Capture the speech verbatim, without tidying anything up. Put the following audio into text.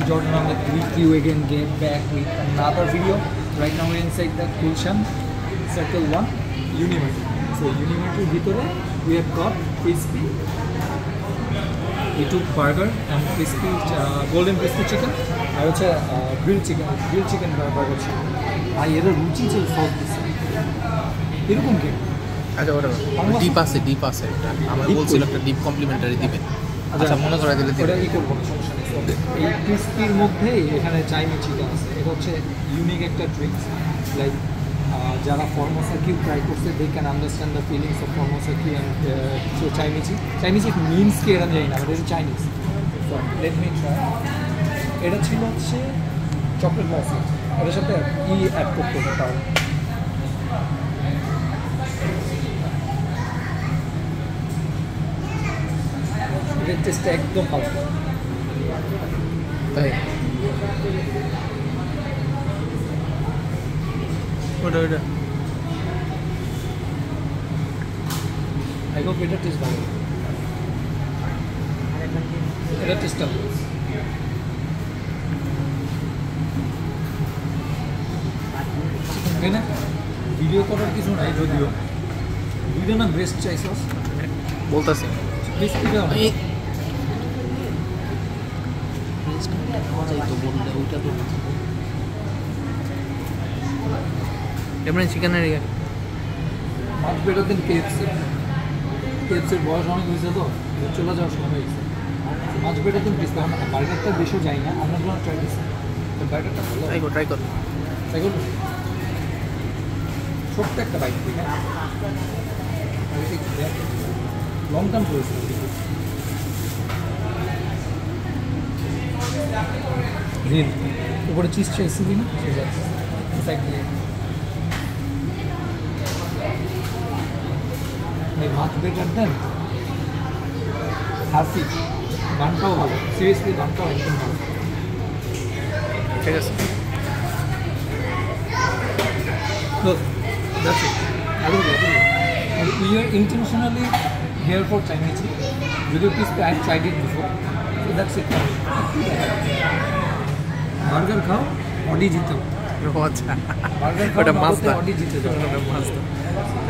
Jordan Ahmed with you again, get back with another video. Right now we're inside the Gulshan Circle one Unimarket. So Unimarket ভিতরে we have got crispy. We took burger and crispy uh, golden crispy chicken. আর হচ্ছে grilled chicken, grilled chicken burger ছিল। আর এর রুচি ছিল sauce দিছে। এরকম কি? আচ্ছা ওটা ডিপ আছে ডিপ আছে এটা আমরা বলছিলাম একটা ডিপ কমপ্লিমেন্টারি দিবেন। আচ্ছা মনে করে দিলে ওটা ই করব না সমস্যা নেই। এই ক্রিস্পির মধ্যেই এখানে চাইমিচিটা আছে। এটা হচ্ছে ইউনিক একটা ট্রিক্স লাইক যারা ফর্মোসা কিউ ট্রাই করছে they can understand the feelings of Formosa Q and Chimichi. Chimichi means কি এরা জানি না, বাট এটা Chinese. So let me try. এটা ছিল হচ্ছে চকলেট লসি, এটার সাথে ই অ্যাড করতে হবে তাও। এটার টেস্টটা একদম ভালো তাই ওটা ওটা আই হোপ এটা টেস্ট ভালো, এটা টেস্টটা না ভিডিও করার কিছু নাই, যদিও ভিডিও না বেস্ট চাইছস বলতাছি ক্রিস্পিটা এমনি চিকেনের মাছ বেটার দেন কেএফসি। কেএফসির বয়স অনেক হয়েছে তো চলে যাওয়ার সময় হয়েছে। মাছ বেটার দেন ক্রিস্পি। আমরা বার্গারটা বেশি যাই না, আমরা যখন ট্রাই করছি তো বার্গারটা ভালো। ট্রাই কর ট্রাই কর ট্রাই করবো ছোট্ট একটা বাইক থেকে লং টার্ম করেছিল গ্রিল উপরে চিজ চাইছি কিনা সেটা সাইড দিয়ে মাছ বেটার দেন হাসি গানটাও ভালো, সিরিয়াসলি গানটাও একদম ভালো। ঠিক আছে that's it. I don't get it. And we are intentionally here for chaimichi. Video piece I have tried it before, so that's it. Burger খাও, অডি জিতো। আচ্ছা বার্গার খাও, অডি জিতে যাও।